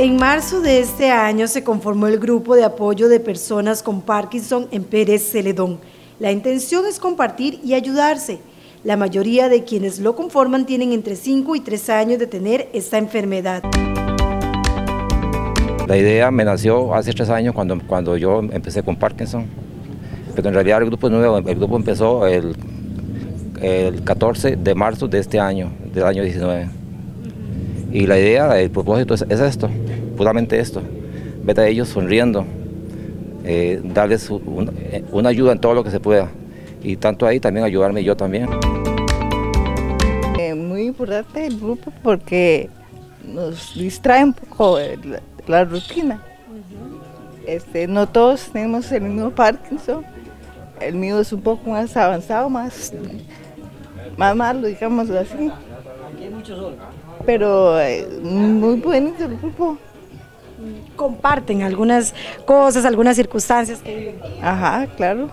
En marzo de este año se conformó el grupo de apoyo de personas con Parkinson en Pérez Celedón. La intención es compartir y ayudarse. La mayoría de quienes lo conforman tienen entre 5 y 3 años de tener esta enfermedad. La idea me nació hace 3 años cuando yo empecé con Parkinson, pero en realidad el grupo es nuevo. El grupo empezó el 14 de marzo de este año, del año 19. Y la idea, el propósito es esto, puramente esto, ver a ellos sonriendo, darles una ayuda en todo lo que se pueda, y tanto ahí también ayudarme yo también. Muy importante el grupo porque nos distrae un poco la rutina. No todos tenemos el mismo Parkinson, el mío es un poco más avanzado, más malo, digamos así. Pero muy bonito el grupo. Comparten algunas cosas, algunas circunstancias que viven. Ajá, claro.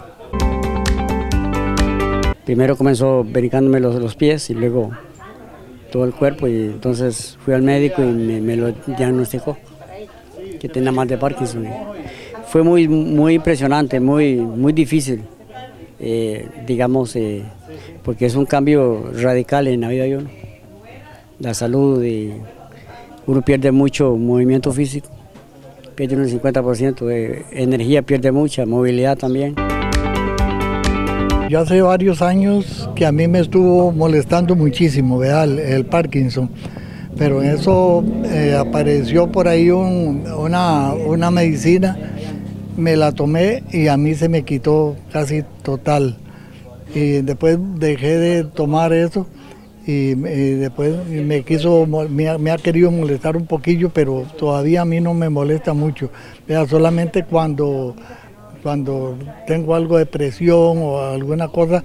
Primero comenzó brincándome los pies y luego todo el cuerpo, y entonces fui al médico y me lo diagnosticó que tenía mal de Parkinson. Fue muy impresionante, muy difícil, digamos, porque es un cambio radical en la vida de uno. La salud, uno pierde mucho movimiento físico, pierde un 50% de energía, pierde mucha movilidad también. Yo hace varios años que a mí me estuvo molestando muchísimo, ¿verdad? El Parkinson, pero en eso apareció por ahí una medicina, me la tomé y a mí se me quitó casi total. Y después dejé de tomar eso y después me ha querido molestar un poquillo, pero todavía a mí no me molesta mucho, ¿verdad? Solamente cuando tengo algo de presión o alguna cosa.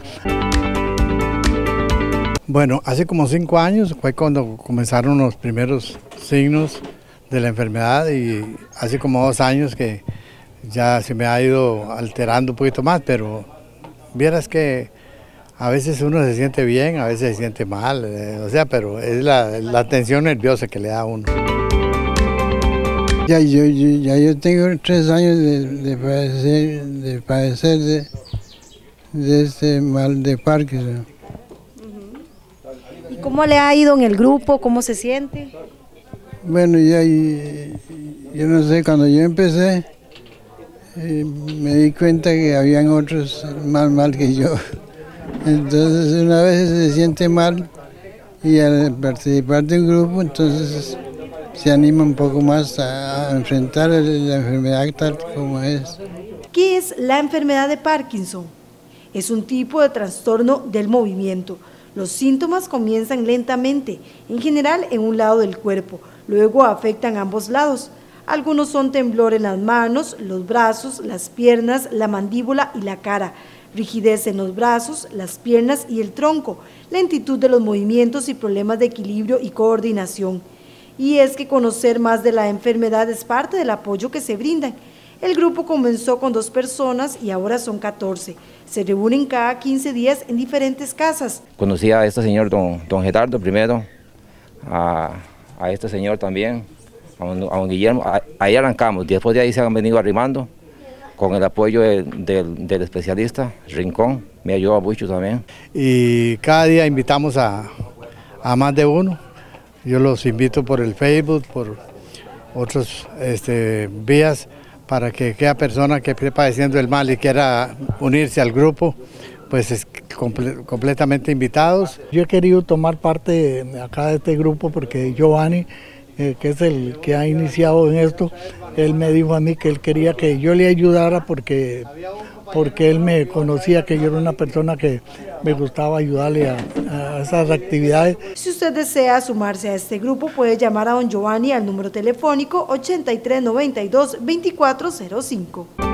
Bueno, hace como 5 años fue cuando comenzaron los primeros signos de la enfermedad, y hace como 2 años que ya se me ha ido alterando un poquito más, pero vieras que a veces uno se siente bien, a veces se siente mal, pero es la tensión nerviosa que le da a uno. Yo tengo 3 años de padecer de este mal de Parkinson. ¿Y cómo le ha ido en el grupo? ¿Cómo se siente? Bueno, yo no sé, cuando yo empecé me di cuenta que habían otros más mal que yo. Entonces una vez se siente mal y al participar de un grupo, entonces se anima un poco más a enfrentar la enfermedad tal como es. ¿Qué es la enfermedad de Parkinson? Es un tipo de trastorno del movimiento. Los síntomas comienzan lentamente, en general en un lado del cuerpo, luego afectan ambos lados. Algunos son temblor en las manos, los brazos, las piernas, la mandíbula y la cara, rigidez en los brazos, las piernas y el tronco, lentitud de los movimientos y problemas de equilibrio y coordinación. Y es que conocer más de la enfermedad es parte del apoyo que se brindan. El grupo comenzó con 2 personas y ahora son 14. Se reúnen cada 15 días en diferentes casas. Conocí a este señor, don Gerardo primero, a este señor también, a don Guillermo. Ahí arrancamos, después de ahí se han venido arrimando con el apoyo del especialista Rincón, me ayuda mucho también. Y cada día invitamos a más de uno. Yo los invito por el Facebook, por otras vías, para que aquella persona que esté padeciendo el mal y quiera unirse al grupo, pues es completamente invitados. Yo he querido tomar parte acá de este grupo porque Giovanni, que es el que ha iniciado en esto, él me dijo a mí que él quería que yo le ayudara porque él me conocía que yo era una persona que me gustaba ayudarle a esas actividades. Si usted desea sumarse a este grupo, puede llamar a don Giovanni al número telefónico 8392-2405.